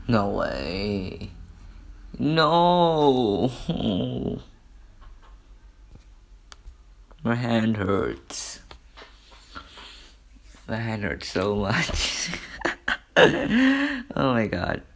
No way. No. My hand hurts. My hand hurts so much. Oh my god.